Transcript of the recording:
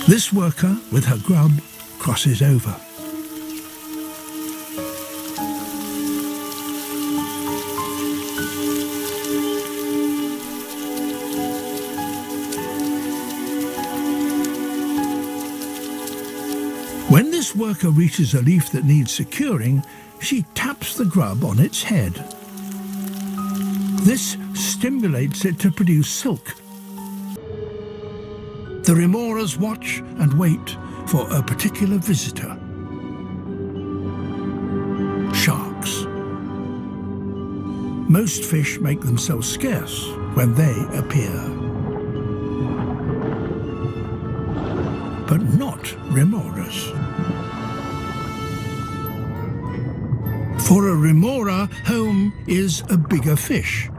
This worker, with her grub, crosses over. When this worker reaches a leaf that needs securing, she taps the grub on its head. This stimulates it to produce silk. The remoras watch and wait for a particular visitor. Sharks. Most fish make themselves scarce when they appear. But not remoras. For a remora, home is a bigger fish.